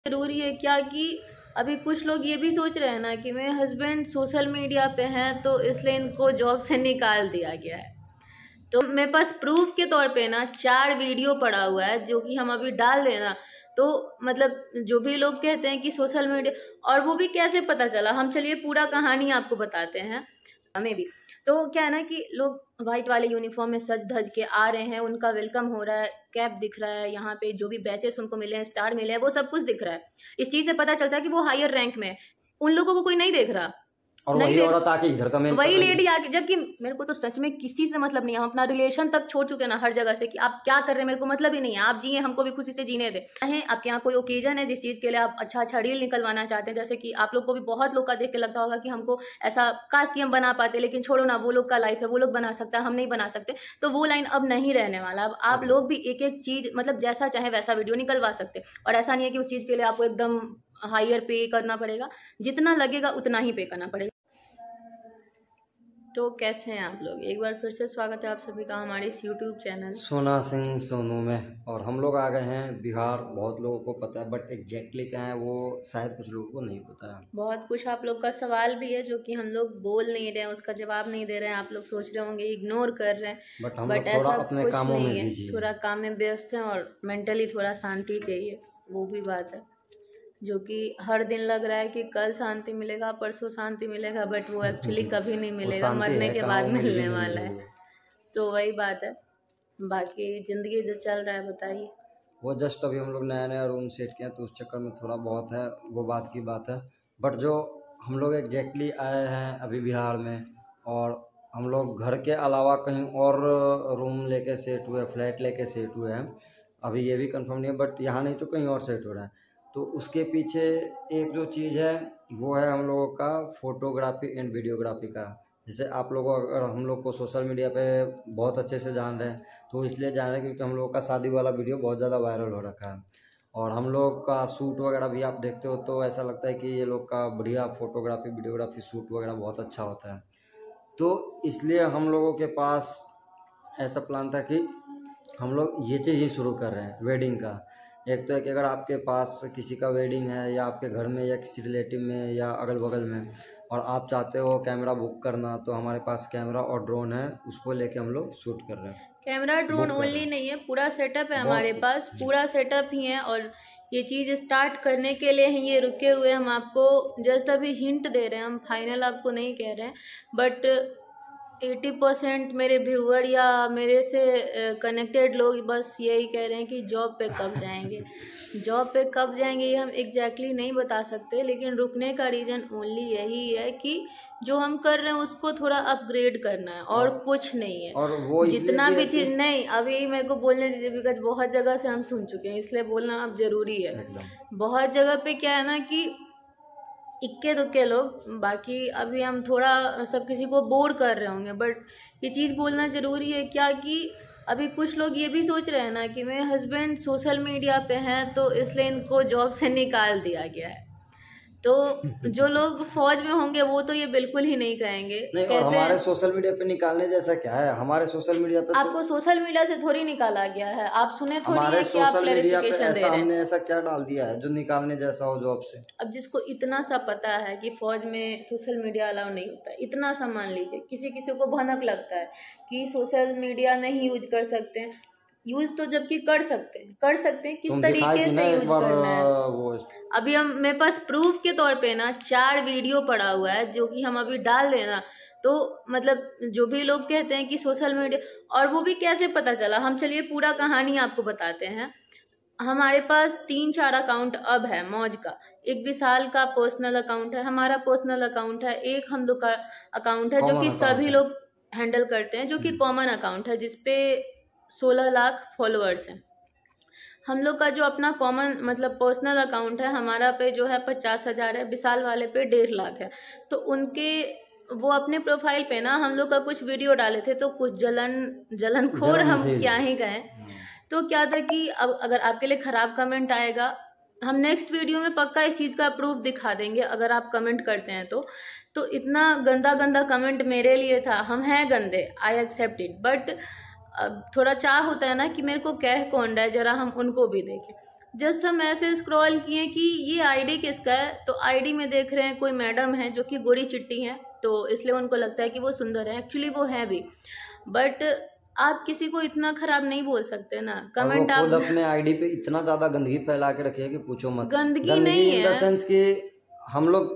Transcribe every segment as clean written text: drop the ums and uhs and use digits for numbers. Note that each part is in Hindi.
ज़रूरी है क्या कि अभी कुछ लोग ये भी सोच रहे हैं ना कि मेरे हस्बैंड सोशल मीडिया पे हैं तो इसलिए इनको जॉब से निकाल दिया गया है। तो मेरे पास प्रूफ के तौर पे ना 4 वीडियो पड़ा हुआ है जो कि हम अभी डाल देना। तो मतलब जो भी लोग कहते हैं कि सोशल मीडिया, और वो भी कैसे पता चला, हम चलिए पूरा कहानी आपको बताते हैं। हमें भी तो क्या है ना कि लोग वाइट वाले यूनिफॉर्म में सज धज के आ रहे हैं, उनका वेलकम हो रहा है, कैप दिख रहा है, यहाँ पे जो भी बैचेस उनको मिले हैं, स्टार मिले हैं, वो सब कुछ दिख रहा है। इस चीज़ से पता चलता है कि वो हायर रैंक में है। उन लोगों को कोई नहीं देख रहा, और वही औरत आके इधर कमेंट, वही लेडी आके, जबकि मेरे को तो सच में किसी से मतलब नहीं है। हम अपना रिलेशन तक छोड़ चुके हैं ना हर जगह से कि आप क्या कर रहे हैं, मेरे को मतलब ही नहीं है। आप जिए, हमको भी खुशी से जीने दे। आपके यहाँ कोई ओकेजन है जिस चीज़ के लिए आप अच्छा रील निकलवाना चाहते हैं, जैसे कि आप लोग को भी बहुत लोग का देख के लगता होगा कि हमको ऐसा काश कि हम बना पाते, लेकिन छोड़ो ना, वो लोग का लाइफ है, वो लोग बना सकता है, हम नहीं बना सकते। तो वो लाइन अब नहीं रहने वाला। अब आप लोग भी एक एक चीज़ मतलब जैसा चाहे वैसा वीडियो निकलवा सकते। और ऐसा नहीं है कि उस चीज़ के लिए आपको एकदम हायर पे करना पड़ेगा, जितना लगेगा उतना ही पे करना पड़ेगा। तो कैसे हैं आप लोग? एक बार फिर से स्वागत है आप सभी का हमारे इस YouTube चैनल सोना सिंह सोनू में। और हम लोग आ गए हैं बिहार। बहुत लोगों को पता है, बट एग्जैक्टली क्या है वो शायद कुछ लोगों को नहीं पता है। बहुत कुछ आप लोग का सवाल भी है जो कि हम लोग बोल नहीं रहे हैं, उसका जवाब नहीं दे रहे हैं। आप लोग सोच रहे होंगे इग्नोर कर रहे हैं, बट ऐसा अपने कुछ कामों नहीं में है। थोड़ा काम में व्यस्त हैं और मेंटली थोड़ा शांति चाहिए, वो भी बात है। जो कि हर दिन लग रहा है कि कल शांति मिलेगा, परसों शांति मिलेगा, बट वो एक्चुअली कभी नहीं मिलेगा, मरने के बाद मिलने वाला है। तो वही बात है। बाकी ज़िंदगी जो चल रहा है बताइए। वो जस्ट अभी हम लोग नया नया रूम सेट किया तो उस चक्कर में थोड़ा बहुत है, वो बात की बात है। बट जो हम लोग एग्जैक्टली आए हैं अभी बिहार में, और हम लोग घर के अलावा कहीं और रूम लेके सेट हुए, फ्लैट लेके सेट हुए हैं। अभी ये भी कंफर्म नहीं है, बट यहाँ नहीं तो कहीं और सेट हो रहा है। तो उसके पीछे एक जो चीज़ है वो है हम लोगों का फोटोग्राफी एंड वीडियोग्राफी का। जैसे आप लोगों अगर हम लोग को सोशल मीडिया पे बहुत अच्छे से जान रहे हैं, तो इसलिए जान रहे हैं क्योंकि हम लोगों का शादी वाला वीडियो बहुत ज़्यादा वायरल हो रखा है। और हम लोग का शूट वगैरह भी आप देखते हो तो ऐसा लगता है कि ये लोग का बढ़िया फोटोग्राफी वीडियोग्राफी शूट वगैरह बहुत अच्छा होता है। तो इसलिए हम लोगों के पास ऐसा प्लान था कि हम लोग ये चीज़ ही शुरू कर रहे हैं वेडिंग का। एक तो है कि अगर आपके पास किसी का वेडिंग है या आपके घर में या किसी रिलेटिव में या अगल बगल में, और आप चाहते हो कैमरा बुक करना, तो हमारे पास कैमरा और ड्रोन है, उसको लेके हम लोग शूट कर रहे हैं। कैमरा ड्रोन ओनली नहीं है, पूरा सेटअप है हमारे पास, पूरा सेटअप ही है। और ये चीज़ स्टार्ट करने के लिए ही ये रुके हुए। हम आपको जस्ट अभी हिंट दे रहे हैं, हम फाइनल आपको नहीं कह रहे हैं। बट 80% मेरे व्यूअर या मेरे से कनेक्टेड लोग बस यही कह रहे हैं कि जॉब पे कब जाएंगे। जॉब पे कब जाएंगे ये हम एग्जैक्टली नहीं बता सकते, लेकिन रुकने का रीज़न ओनली यही है कि जो हम कर रहे हैं उसको थोड़ा अपग्रेड करना है, और कुछ नहीं है। और वो जितना भी चीज़ नहीं, अभी मेरे को बोलने दीजिए, बिकॉज बहुत जगह से हम सुन चुके हैं, इसलिए बोलना अब ज़रूरी है। बहुत जगह पे क्या है ना कि इक्के दुक्के लोग, बाकी अभी हम थोड़ा सब किसी को बोर कर रहे होंगे, बट ये चीज़ बोलना ज़रूरी है क्या कि अभी कुछ लोग ये भी सोच रहे हैं ना कि मेरे हस्बैंड सोशल मीडिया पे हैं तो इसलिए इनको जॉब से निकाल दिया गया है। तो जो लोग फौज में होंगे वो तो ये बिल्कुल ही नहीं कहेंगे। नहीं, और हमारे सोशल मीडिया पे निकालने जैसा क्या है? हमारे सोशल मीडिया पे आपको सोशल मीडिया से थोड़ी निकाला गया है, आप सुने थोड़ी हमारे है कि आप सोशल मीडिया पे क्लैरिफिकेशन दे रहे हैं। हमने ऐसा क्या डाल दिया है जो निकालने जैसा हो जॉब से? अब जिसको इतना सा पता है कि फौज में सोशल मीडिया अलाउ नहीं होता है, इतना सा मान लीजिए, किसी किसी को भनक लगता है कि सोशल मीडिया नहीं यूज कर सकते हैं। यूज तो जबकि कर सकते हैं, किस तरीके से यूज करना है। अभी हम मेरे पास प्रूफ के तौर पे ना 4 वीडियो पड़ा हुआ है जो कि हम अभी डाल देना। तो मतलब जो भी लोग कहते हैं कि सोशल मीडिया, और वो भी कैसे पता चला, हम चलिए पूरा कहानी आपको बताते हैं। हमारे पास 3-4 अकाउंट अब है मौज का। एक विशाल का पर्सनल अकाउंट है, हमारा पर्सनल अकाउंट है, एक हम लोग का अकाउंट है जो कि सभी लोग हैंडल करते हैं, जो कि कॉमन अकाउंट है जिसपे 16 लाख फॉलोअर्स हैं। हम लोग का जो अपना कॉमन मतलब पर्सनल अकाउंट है, हमारा पे जो है 50,000 है, विशाल वाले पे 1.5 लाख है। तो उनके वो अपने प्रोफाइल पे ना हम लोग का कुछ वीडियो डाले थे, तो कुछ जलनखोर हम क्या ही कहें। तो क्या था कि अब अगर आपके लिए ख़राब कमेंट आएगा, हम नेक्स्ट वीडियो में पक्का इस चीज़ का प्रूफ दिखा देंगे अगर आप कमेंट करते हैं तो इतना गंदा कमेंट मेरे लिए था। हम हैं गंदे, आई एक्सेप्ट इट, बट अब थोड़ा चाह होता है ना कि मेरे को कह कौन रहा है, जरा हम उनको भी देखें। जस्ट हम ऐसे स्क्रॉल किए कि ये आईडी किसका है, तो आईडी में देख रहे हैं कोई मैडम है जो कि गोरी चिट्टी हैं, तो इसलिए उनको लगता है कि वो सुंदर है। एक्चुअली वो है भी, बट आप किसी को इतना खराब नहीं बोल सकते ना। कमेंट आप खुद अपने आईडी पे इतना ज्यादा गंदगी फैला के रखी है कि पूछो मत। गंदगी नहीं इन द है, सेंस कि हम लोग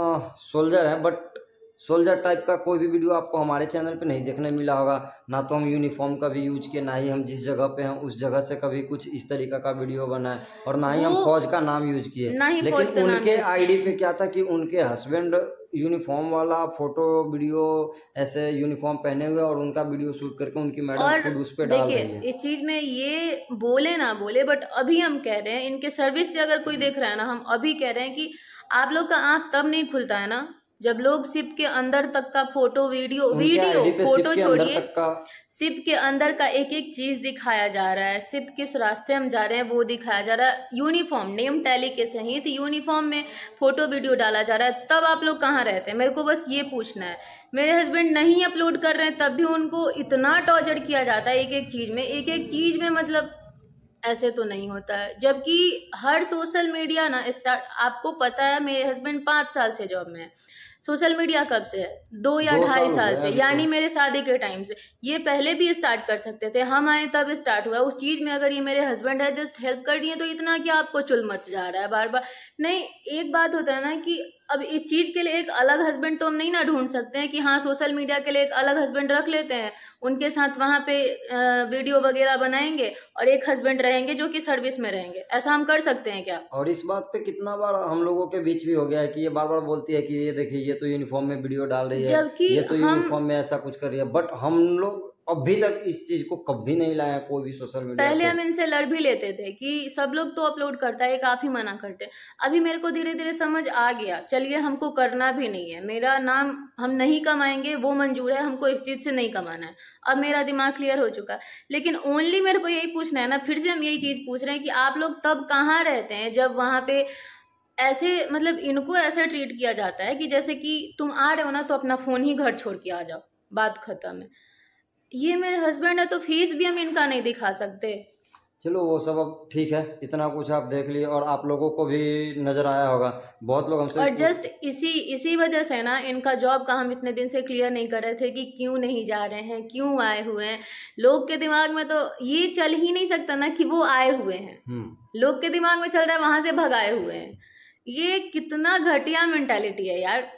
सोल्जर हैं, बट सोल्जर टाइप का कोई भी वीडियो आपको हमारे चैनल पे नहीं देखने मिला होगा। ना तो हम यूनिफॉर्म का भी यूज किए, ना ही हम जिस जगह पे हैं उस जगह से कभी कुछ इस तरीका का वीडियो बनाए, और ना ही हम फौज का नाम यूज किए। लेकिन उनके आईडी पे क्या था कि उनके हस्बैंड यूनिफॉर्म वाला फोटो वीडियो ऐसे यूनिफॉर्म पहने हुए और उनका वीडियो शूट करके उनकी मैडम खुद उस पे डाल रही है। इस चीज में ये बोले ना बोले, बट अभी हम कह रहे हैं, इनके सर्विस से अगर कोई देख रहा है ना, हम अभी कह रहे हैं कि आप लोग का आंख तब नहीं खुलता है ना जब लोग शिप के अंदर तक का फोटो वीडियो फोटो छोड़िए, शिप के अंदर का एक एक चीज दिखाया जा रहा है, शिप किस रास्ते हम जा रहे हैं वो दिखाया जा रहा है, यूनिफॉर्म नेम टैली के सहित यूनिफॉर्म में फोटो वीडियो डाला जा रहा है। तब आप लोग कहाँ रहते हैं, मेरे को बस ये पूछना है। मेरे हस्बैंड नहीं अपलोड कर रहे हैं तब भी उनको इतना टॉर्चर किया जाता है एक एक चीज में मतलब ऐसे तो नहीं होता है। जबकि हर सोशल मीडिया ना आपको पता है मेरे हस्बैंड 5 साल से जॉब में है। सोशल मीडिया कब से है, 2 या 2.5 साल से, यानी मेरे शादी के टाइम से। ये पहले भी स्टार्ट कर सकते थे, हम आए तब स्टार्ट हुआ उस चीज में। अगर ये मेरे हस्बैंड है जस्ट हेल्प कर दिए, तो इतना क्या आपको चुल मच जा रहा है बार बार। नहीं, एक बात होता है ना कि अब इस चीज के लिए एक अलग हस्बैंड तो हम नहीं ना ढूंढ सकते हैं कि हाँ सोशल मीडिया के लिए एक अलग हस्बैंड रख लेते हैं, उनके साथ वहां पे वीडियो वगैरह बनाएंगे और एक हस्बैंड रहेंगे जो कि सर्विस में रहेंगे। ऐसा हम कर सकते हैं क्या? और इस बात पे कितना बार हम लोगों के बीच भी हो गया है कि ये बार बार बोलती है कि ये देखिए ये तो यूनिफॉर्म में वीडियो डाल रही है, ये तो यूनिफॉर्म में ऐसा कुछ कर रही है। बट हम लोग अभी तक इस चीज को कभी नहीं लाया कोई भी सोशल मीडिया। पहले हम इनसे लड़ भी लेते थे कि सब लोग तो अपलोड करता है, एक आप ही मना करते। अभी मेरे को धीरे धीरे समझ आ गया, चलिए हमको करना भी नहीं है, मेरा नाम हम नहीं कमाएंगे वो मंजूर है, हमको इस चीज से नहीं कमाना है। अब मेरा दिमाग क्लियर हो चुका है। लेकिन ओनली मेरे को यही पूछना है ना, फिर से हम यही चीज पूछ रहे हैं कि आप लोग तब कहाँ रहते हैं जब वहां पे ऐसे मतलब इनको ऐसे ट्रीट किया जाता है कि जैसे कि तुम आ रहे हो ना तो अपना फोन ही घर छोड़ के आ जाओ, बात खत्म है। ये मेरे हस्बैंड है तो फीस भी हम इनका नहीं दिखा सकते। चलो वो सब अब ठीक है, इतना कुछ आप देख लिए और आप लोगों को भी नजर आया होगा, बहुत लोग हमसे। और जस्ट इसी वजह से ना इनका जॉब का हम इतने दिन से क्लियर नहीं कर रहे थे कि क्यों नहीं जा रहे हैं, क्यों आए हुए हैं। लोग के दिमाग में तो ये चल ही नहीं सकता ना कि वो आए हुए हैं, लोग के दिमाग में चल रहा है वहां से भगाए हुए हैं। ये कितना घटिया मेंटालिटी है यार।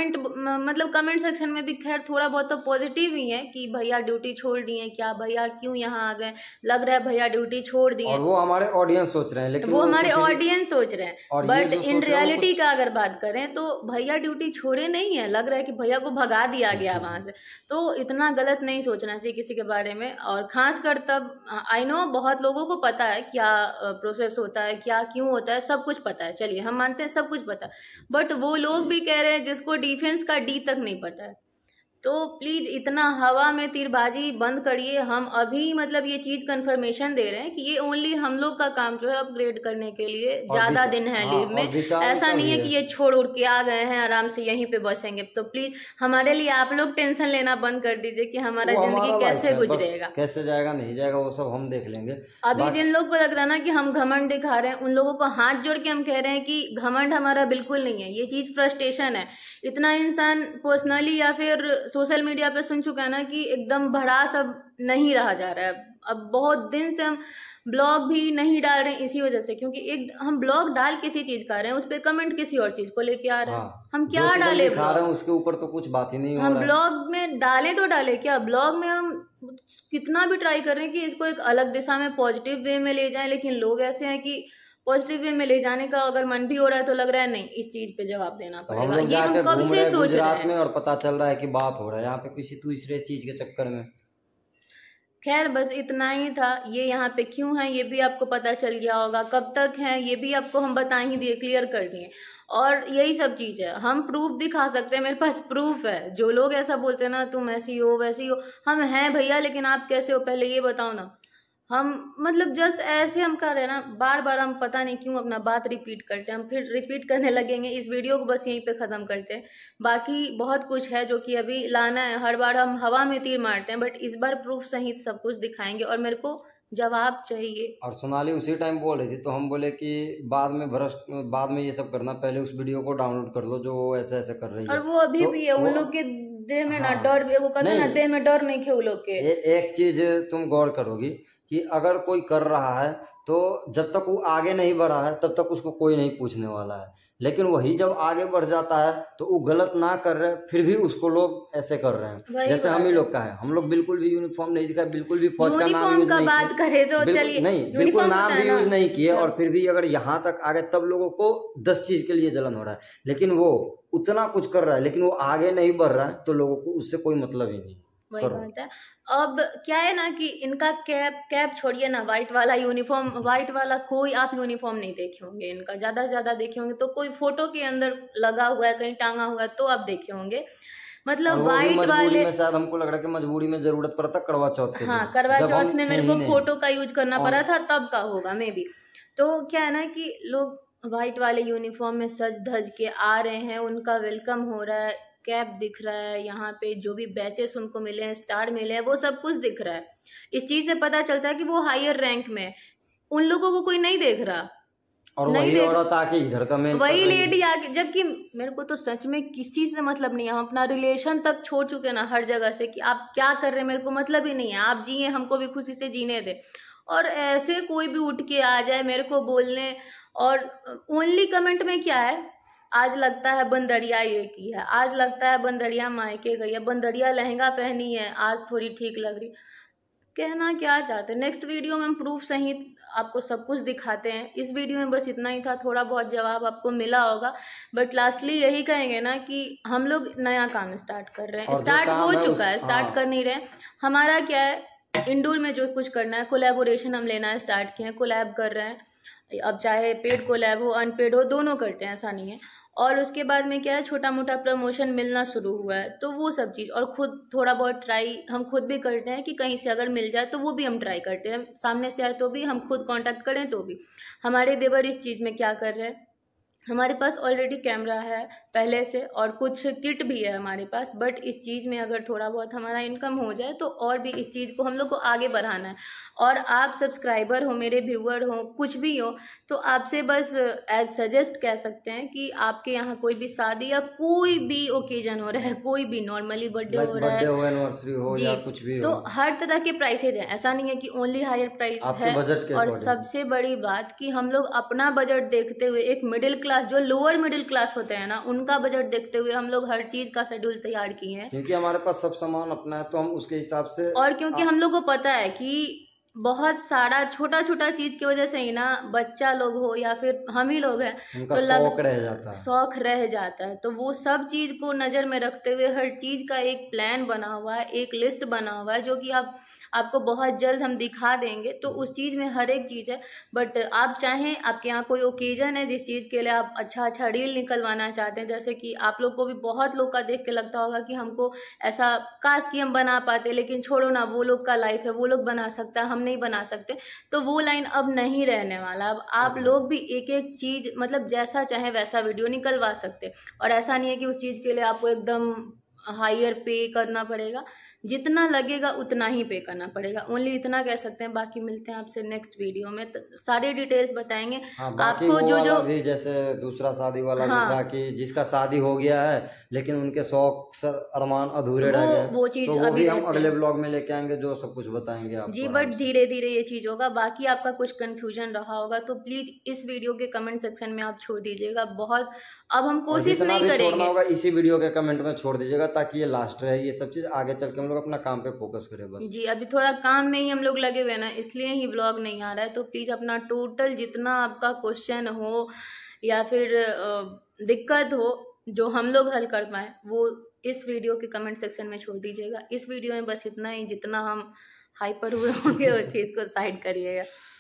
कमेंट सेक्शन में भी खैर थोड़ा बहुत तो पॉजिटिव ही है कि भैया ड्यूटी छोड़ दिए क्या, भैया क्यों यहाँ आ गए, लग रहा है भैया ड्यूटी छोड़ दिए। और वो हमारे ऑडियंस सोच रहे हैं, लेकिन वो हमारे ऑडियंस सोच रहे हैं, बट इन रियलिटी का अगर बात करें तो भैया ड्यूटी छोड़े नहीं है, लग रहा है कि भैया को भगा दिया गया वहां से। तो इतना गलत नहीं सोचना चाहिए किसी के बारे में। और खासकर तब आई नो बहुत लोगों को पता है क्या प्रोसेस होता है, क्या क्यों होता है, सब कुछ पता है, चलिए हम मानते हैं सब कुछ पता है। बट वो लोग भी कह रहे हैं जिसको डिफेंस का डी तक नहीं पता है। तो प्लीज इतना हवा में तीरबाजी बंद करिए। हम अभी मतलब ये चीज कंफर्मेशन दे रहे हैं कि ये ओनली हम लोग का काम जो है अपग्रेड करने के लिए ज्यादा दिन है लीव में। ऐसा नहीं है कि ये छोड़ उड़ के आ गए हैं आराम से यहीं पे बसेंगे। तो प्लीज हमारे लिए आप लोग टेंशन लेना बंद कर दीजिए कि हमारा जिंदगी कैसे गुजरेगा, कैसे जाएगा नहीं जाएगा वो सब हम देख लेंगे। अभी जिन लोग को लग रहा है ना कि हम घमंड दिखा रहे हैं, उन लोगों को हाथ जोड़ के हम कह रहे हैं कि घमंड हमारा बिल्कुल नहीं है, ये चीज फ्रस्ट्रेशन है। इतना इंसान पर्सनली या फिर सोशल मीडिया पे सुन चुका है ना कि एकदम भड़ास अब नहीं रहा जा रहा है। अब बहुत दिन से हम ब्लॉग भी नहीं डाल रहे हैं इसी वजह से, क्योंकि एक हम ब्लॉग डाल किसी चीज का रहे हैं, उस पे कमेंट किसी और चीज को लेके आ रहे हैं। हम क्या डाले ब्लॉग, उसके ऊपर तो कुछ बात ही नहीं हो रहा है। हम ब्लॉग में डाले तो डाले क्या, ब्लॉग में हम कितना भी ट्राई कर रहे हैं कि इसको एक अलग दिशा में पॉजिटिव वे में ले जाएं, लेकिन लोग ऐसे हैं कि पॉजिटिव वे में ले जाने का अगर मन भी हो रहा है तो लग रहा है नहीं इस चीज पे जवाब देना पड़ेगा। ये हम कब से सोच रहे हैं में और पता चल रहा है कि बात हो रहा है यहाँ पे किसी दूसरे चीज के चक्कर में। खैर बस इतना ही था। ये यहाँ पे क्यों है ये भी आपको पता चल गया होगा, कब तक है ये भी आपको हम बता ही दिए, क्लियर कर दिए। और यही सब चीज है, हम प्रूफ दिखा सकते हैं, मेरे पास प्रूफ है। जो लोग ऐसा बोलते हैं ना तुम ऐसी हो वैसी हो, हम हैं भैया, लेकिन आप कैसे हो पहले ये बताओ ना। हम मतलब जस्ट ऐसे हम कर रहे हैं ना, बार बार हम पता नहीं क्यों अपना बात रिपीट करते हैं, हम फिर रिपीट करने लगेंगे। इस वीडियो को बस यहीं पे ख़त्म करते हैं। बाकी बहुत कुछ है जो कि अभी लाना है। हर बार हम हवा में तीर मारते हैं, बट इस बार प्रूफ सहित सब कुछ दिखाएंगे और मेरे को जवाब चाहिए। और सोनाली उसी टाइम बोल रही थी, तो हम बोले कि बाद में ये सब करना, पहले उस वीडियो को डाउनलोड कर लो जो वो ऐसे ऐसे कर रही है। और वो अभी तो भी है उन लोग के देह में ना डर, वो कहते हैं ना देह में डर नहीं खे उन लोग के। एक चीज तुम गौर करोगी कि अगर कोई कर रहा है तो जब तक वो आगे नहीं बढ़ा है तब तक उसको कोई नहीं पूछने वाला है, लेकिन वही जब आगे बढ़ जाता है तो वो गलत ना कर रहे फिर भी उसको लोग ऐसे कर रहे हैं। जैसे हम ही लोग का है, हम लोग बिल्कुल भी यूनिफॉर्म नहीं दिखा, बिल्कुल भी फौज का नाम यूज नहीं बात करें तो चलिए नहीं, बिल्कुल नाम भी यूज नहीं किए, और फिर भी अगर यहाँ तक आगे तब लोगों को 10 चीज के लिए जलन हो रहा है, लेकिन वो उतना कुछ कर रहा है लेकिन वो आगे नहीं बढ़ रहा है तो लोगों को उससे कोई मतलब ही नहीं। वही बात है। अब क्या है ना कि इनका कैप छोड़िए ना, व्हाइट वाला यूनिफॉर्म, व्हाइट वाला कोई आप यूनिफॉर्म नहीं देखे होंगे इनका, ज्यादा से ज्यादा देखे होंगे तो कोई फोटो के अंदर लगा हुआ है, कहीं टांगा हुआ है तो आप देखे होंगे। मतलब व्हाइट वाले में शायद हमको लग रहा है कि मजबूरी में जरूरत पड़ता करवा चौथ के हाँ, करवा चौथ में मेरे को फोटो का यूज करना पड़ा था, तब का होगा मे बी। तो क्या है ना कि लोग व्हाइट वाले यूनिफॉर्म में सज धज के आ रहे हैं, उनका वेलकम हो रहा है, कैप दिख रहा है, यहाँ पे जो भी बैचेस उनको मिले हैं, स्टार मिले हैं, वो सब कुछ दिख रहा है। इस चीज से पता चलता है कि वो हायर रैंक में, उन लोगों को कोई नहीं देख रहा। और वही औरत आके इधर कमेंट, वही लेडी आके, जबकि मेरे को तो सच में किसी से मतलब नहीं है, हम अपना रिलेशन तक छोड़ चुके ना हर जगह से, कि आप क्या कर रहे हैं मेरे को मतलब ही नहीं है, आप जिए हमको भी खुशी से जीने दे। और ऐसे कोई भी उठ के आ जाए मेरे को बोलने, और ओनली कमेंट में क्या है, आज लगता है बंदरिया ये की है, आज लगता है बंदरिया मायके गई है, बंदरिया लहंगा पहनी है, आज थोड़ी ठीक लग रही। कहना क्या चाहते हैं, नेक्स्ट वीडियो में हम प्रूफ सहित आपको सब कुछ दिखाते हैं। इस वीडियो में बस इतना ही था, थोड़ा बहुत जवाब आपको मिला होगा, बट लास्टली यही कहेंगे ना कि हम लोग नया काम स्टार्ट कर रहे हैं, स्टार्ट हो चुका है, स्टार्ट कर नहीं रहे। हमारा क्या है, इंडोर में जो कुछ करना है, कोलैबोरेशन हम लेना स्टार्ट किए हैं, कोलैब कर रहे हैं, अब चाहे पेड कोलैब हो अनपेड हो दोनों करते हैं, ऐसा नहीं है। और उसके बाद में क्या है, छोटा मोटा प्रमोशन मिलना शुरू हुआ है, तो वो सब चीज़, और खुद थोड़ा बहुत ट्राई हम खुद भी करते हैं कि कहीं से अगर मिल जाए तो वो भी हम ट्राई करते हैं, सामने से आए तो भी, हम खुद कांटेक्ट करें तो भी। हमारे देवर इस चीज़ में क्या कर रहे हैं, हमारे पास ऑलरेडी कैमरा है पहले से और कुछ किट भी है हमारे पास, बट इस चीज़ में अगर थोड़ा बहुत हमारा इनकम हो जाए तो और भी इस चीज़ को हम लोग को आगे बढ़ाना है। और आप सब्सक्राइबर हो, मेरे व्यूअर हो, कुछ भी हो, तो आपसे बस एज सजेस्ट कह सकते हैं कि आपके यहाँ कोई भी शादी या कोई भी ओकेजन हो रहा है, कोई भी नॉर्मली बर्थडे हो रहा है, एनिवर्सरी हो या कुछ भी तो हो, हर तरह के प्राइसेज हैं, ऐसा नहीं है कि ओनली हायर प्राइस है। और सबसे बड़ी बात कि हम लोग अपना बजट देखते हुए, एक मिडिल क्लास, जो लोअर मिडिल क्लास होते हैं ना, उनका बजट देखते हुए हम लोग हर चीज का शेड्यूल तैयार किए हैं, क्योंकि हमारे पास सब सामान अपना है तो हम उसके हिसाब से, और क्योंकि हम लोग को पता है कि बहुत सारा छोटा छोटा चीज की वजह से ही ना, बच्चा लोग हो या फिर हम ही लोग हैं, उनका तो शौक रह जाता है, शौक रह जाता है। तो वो सब चीज को नजर में रखते हुए हर चीज का एक प्लान बना हुआ है, एक लिस्ट बना हुआ है, जो कि आपको बहुत जल्द हम दिखा देंगे। तो उस चीज़ में हर एक चीज़ है, बट आप चाहें, आपके यहाँ कोई ओकेजन है जिस चीज़ के लिए आप अच्छा रील निकलवाना चाहते हैं, जैसे कि आप लोग को भी बहुत लोग का देख के लगता होगा कि हमको ऐसा काश कि हम बना पाते, लेकिन छोड़ो ना, वो लोग का लाइफ है, वो लोग बना सकता है, हम नहीं बना सकते, तो वो लाइन अब नहीं रहने वाला। अब आप लोग भी एक एक चीज़, मतलब जैसा चाहे वैसा वीडियो निकलवा सकते, और ऐसा नहीं है कि उस चीज़ के लिए आपको एकदम हायर पे करना पड़ेगा, जितना लगेगा उतना ही पे करना पड़ेगा, ओनली इतना कह सकते हैं। बाकी मिलते हैं आपसे नेक्स्ट वीडियो में, तो सारे डिटेल्स बताएंगे। आपको जो भी, जैसे दूसरा शादी वाला भी था कि जिसका शादी हो गया है लेकिन उनके शौक अरमान अधूरे रह गए, वो चीज तो अभी हम अगले ब्लॉग में लेके आएंगे, जो सब कुछ बताएंगे आपको जी। बट धीरे धीरे ये चीज होगा। बाकी आपका कुछ कंफ्यूजन रहा होगा तो प्लीज इस वीडियो के कमेंट सेक्शन में आप छोड़ दीजिएगा। बहुत अब हम कोशिश नहीं करेंगे, छोड़ना होगा इसी वीडियो के कमेंट में छोड़ दीजिएगा, ताकि ये लास्ट रहे, ये सब चीज आगे चल के हम लोग अपना काम पे फोकस करें बस। जी, अभी थोड़ा काम में ही हम लोग लगे हुए ना, इसलिए ही व्लॉग नहीं आ रहा है। तो प्लीज अपना टोटल जितना आपका क्वेश्चन हो या फिर दिक्कत हो जो हम लोग हल कर पाए, वो इस वीडियो के कमेंट सेक्शन में छोड़ दीजिएगा। इस वीडियो में बस इतना ही, जितना हम हाइपर हुए होंगे उस चीज को साइड करिएगा।